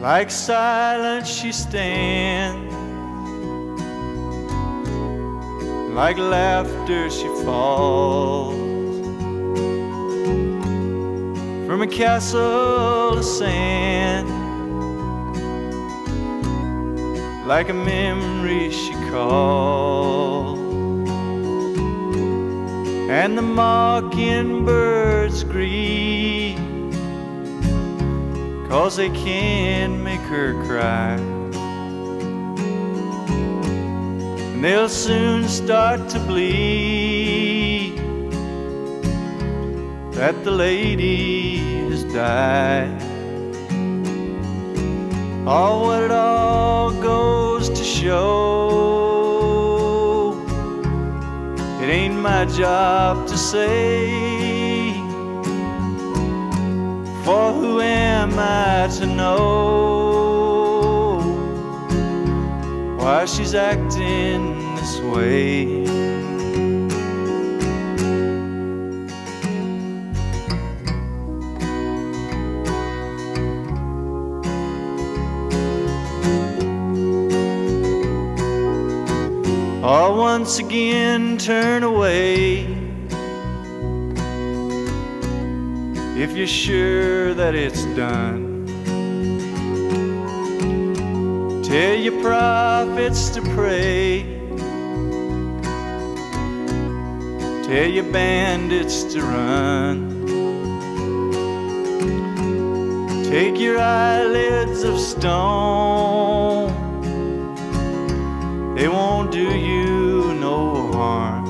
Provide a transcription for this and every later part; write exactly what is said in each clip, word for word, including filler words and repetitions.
Like silence she stands, like laughter she falls from a castle of sand, like a memory she calls. And the mockingbirds grieve, 'cause they can't make her cry. And they'll soon start to bleed that the lady has died. Oh, what it all goes to show, it ain't my job to say, for who am I to know why she's acting this way? Or once again turn away if you're sure that it's done. Tell your prophets to pray, tell your bandits to run. Take your eyelids of stone, they won't do you no harm.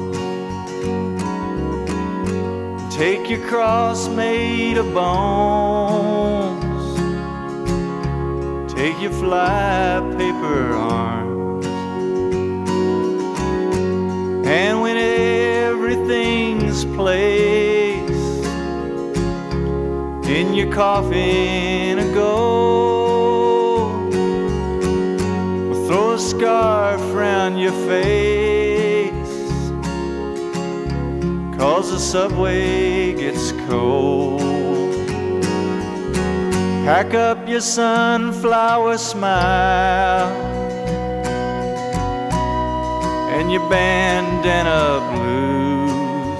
Take your cross made of bones, take your fly paper arms. And when everything's placed in your coffin of gold, we'll throw a scarf around your face, 'cause the subway gets cold. Pack up your sunflower smile and your bandana blues.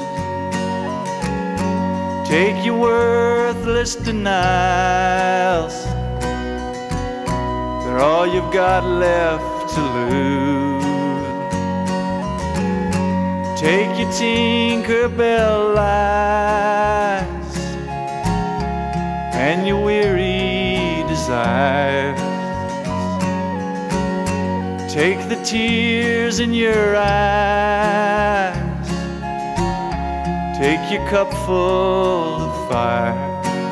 Take your worthless denials, they're all you've got left to lose. Take your Tinkerbell lies and your weary desires. Take the tears in your eyes, take your cup full of fire.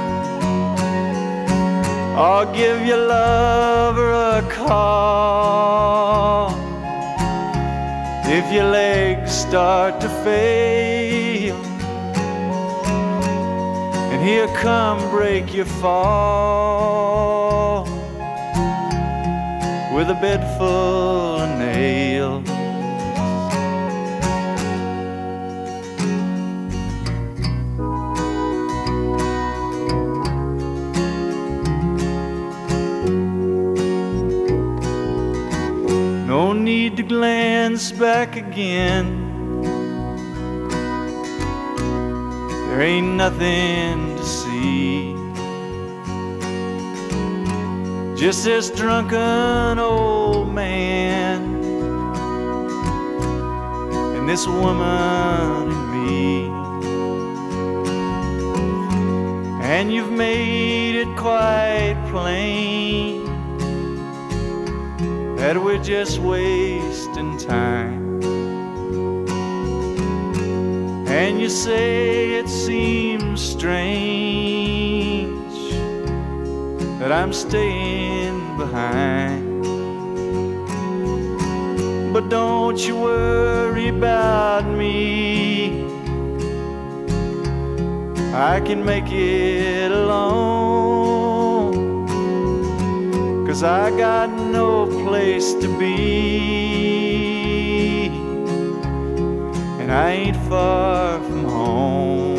Or give your lover a call if your legs start to fail, and he'll come break your fall with a bed full of nails. No need to glance back again, there ain't nothing to see, just this drunken old man and this woman and me. And you've made it quite plain that we're just wasting time. And you say it seems strange that I'm staying behind, but don't you worry about me, I can make it alone, 'cause I got no place to be, and I ain't far from home.